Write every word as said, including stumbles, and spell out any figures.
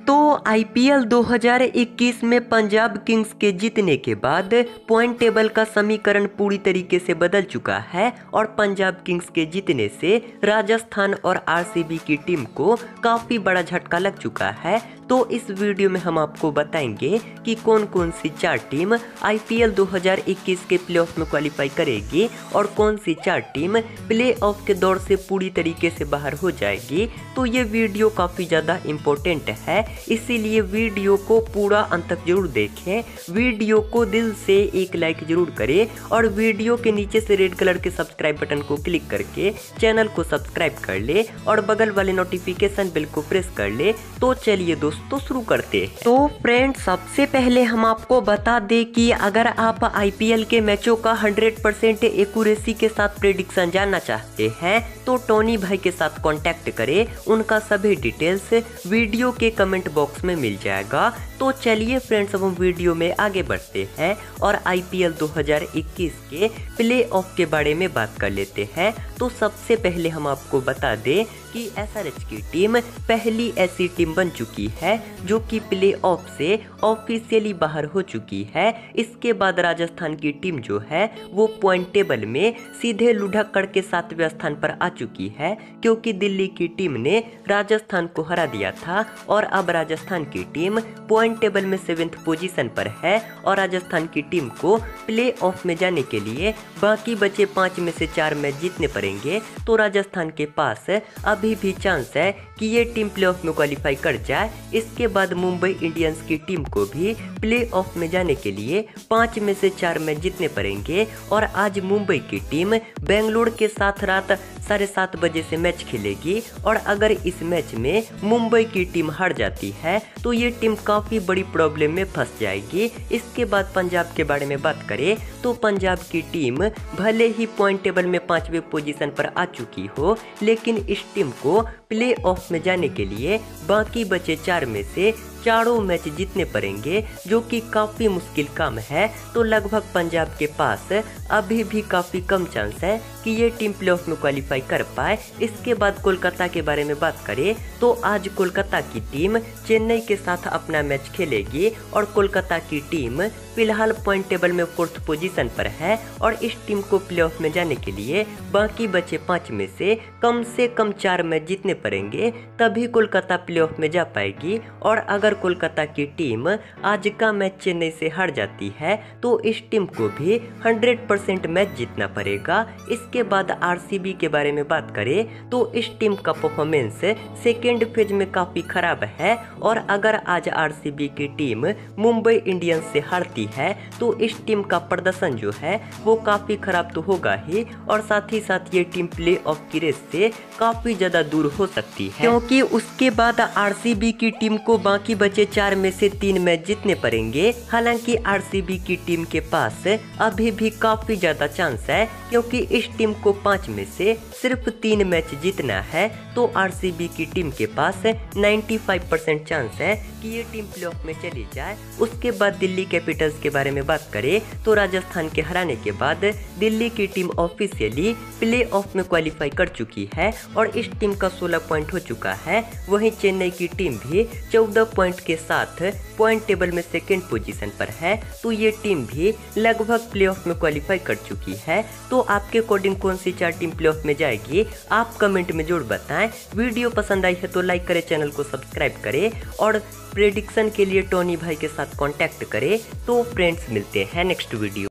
तो आईपीएल दो हज़ार इक्कीस में पंजाब किंग्स के जीतने के बाद पॉइंट टेबल का समीकरण पूरी तरीके से बदल चुका है और पंजाब किंग्स के जीतने से राजस्थान और आरसीबी की टीम को काफ़ी बड़ा झटका लग चुका है। तो इस वीडियो में हम आपको बताएंगे कि कौन कौन सी चार टीम आईपीएल दो हज़ार इक्कीस के प्लेऑफ में क्वालिफाई करेगी और कौन सी चार टीम प्लेऑफ के दौर से पूरी तरीके से बाहर हो जाएगी। तो ये वीडियो काफ़ी ज़्यादा इम्पोर्टेंट है, इसीलिए वीडियो को पूरा अंत तक जरूर देखें। वीडियो को दिल से एक लाइक जरूर करें और वीडियो के नीचे से रेड कलर के सब्सक्राइब बटन को क्लिक करके चैनल को सब्सक्राइब कर ले और बगल वाले नोटिफिकेशन बेल को प्रेस कर ले। तो चलिए दोस्तों शुरू करते हैं। तो फ्रेंड्स, सबसे पहले हम आपको बता दें कि अगर आप आईपीएल के मैचों का हंड्रेड परसेंट एक्यूरेसी के साथ प्रेडिक्शन जानना चाहते हैं तो टोनी भाई के साथ कांटेक्ट करें। उनका सभी डिटेल्स वीडियो के कमेंट बॉक्स में मिल जाएगा। तो चलिए फ्रेंड्स, अब हम वीडियो में आगे बढ़ते हैं और आईपीएल दो हज़ार इक्कीस के प्ले ऑफ के बारे में बात कर लेते हैं। तो सबसे पहले हम आपको बता दें कि एसआरएच की टीम पहली ऐसी टीम बन चुकी है जो कि प्ले ऑफ से ऑफिशियली बाहर हो चुकी है। इसके बाद राजस्थान की टीम जो है वो पॉइंट टेबल में सीधे लुढ़क करके सातवें स्थान पर आ चुकी है, क्योंकि दिल्ली की टीम ने राजस्थान को हरा दिया था और अब राजस्थान की टीम पॉइंट टेबल में सेवेंथ पोजीशन पर है और राजस्थान की टीम को प्ले ऑफ में जाने के लिए बाकी बचे पाँच में से चार मैच जीतने पड़ेंगे। तो राजस्थान के पास अभी भी चांस है कि ये टीम प्ले ऑफ में क्वालिफाई कर जाए। इसके बाद मुंबई इंडियंस की टीम को भी प्ले ऑफ में जाने के लिए पाँच में से चार मैच जीतने पड़ेंगे और आज मुंबई की टीम बेंगलुरु के साथ रात साढ़े सात बजे से मैच खेलेगी और अगर इस मैच में मुंबई की टीम हार जाती है तो ये टीम काफ़ी बड़ी प्रॉब्लम में फंस जाएगी। इसके बाद पंजाब के बारे में बात करें तो पंजाब की टीम भले ही पॉइंट टेबल में पाँचवें पोजीशन पर आ चुकी हो, लेकिन इस टीम को प्ले ऑफ में जाने के लिए बाकी बचे चार में से चारों मैच जीतने पड़ेंगे, जो कि काफ़ी मुश्किल काम है। तो लगभग पंजाब के पास अभी भी काफ़ी कम चांस है कि ये टीम प्लेऑफ में क्वालिफाई कर पाए। इसके बाद कोलकाता के बारे में बात करें तो आज कोलकाता की टीम चेन्नई के साथ अपना मैच खेलेगी और कोलकाता की टीम फिलहाल पॉइंट टेबल में फोर्थ पोजीशन पर है और इस टीम को प्लेऑफ में जाने के लिए बाकी बचे पाँच में से कम से कम चार मैच जीतने पड़ेंगे, तभी कोलकाता प्लेऑफ में जा पाएगी। और अगर कोलकाता की टीम आज का मैच चेन्नई से हार जाती है तो इस टीम को भी हंड्रेड परसेंट मैच जीतना पड़ेगा। इसके बाद आरसीबी के बारे में बात करें तो इस टीम का परफॉर्मेंस सेकेंड फेज में काफ़ी खराब है और अगर आज आरसीबी की टीम मुंबई इंडियंस से हारती है तो इस टीम का प्रदर्शन जो है वो काफ़ी खराब तो होगा ही और साथ ही साथ ये टीम प्ले ऑफ की रेस से काफ़ी ज़्यादा दूर हो सकती है, क्योंकि उसके बाद आरसीबी की टीम को बाकी बचे चार में से तीन मैच जीतने पड़ेंगे। हालांकि आरसीबी की टीम के पास अभी भी काफ़ी ज़्यादा चांस है, क्योंकि इस टीम को पाँच में से सिर्फ तीन मैच जीतना है। तो आरसीबी की टीम के पास पचानवे परसेंट चांस है कि ये टीम प्लेऑफ में चली जाए। उसके बाद दिल्ली कैपिटल्स के बारे में बात करें तो राजस्थान के हराने के बाद दिल्ली की टीम ऑफिशियली प्ले ऑफ में क्वालिफाई कर चुकी है और इस टीम का सोलह पॉइंट हो चुका है। वहीं चेन्नई की टीम भी चौदह पॉइंट के साथ पॉइंट टेबल में सेकेंड पोजीशन पर है। तो ये टीम भी लगभग प्लेऑफ में क्वालिफाई कर चुकी है। तो आपके अकॉर्डिंग कौन सी चार टीम प्लेऑफ में जाएगी, आप कमेंट में जरूर बताएं। वीडियो पसंद आई है तो लाइक करें, चैनल को सब्सक्राइब करें और प्रेडिक्शन के लिए टोनी भाई के साथ कांटेक्ट करें। तो फ्रेंड्स, मिलते हैं नेक्स्ट वीडियो।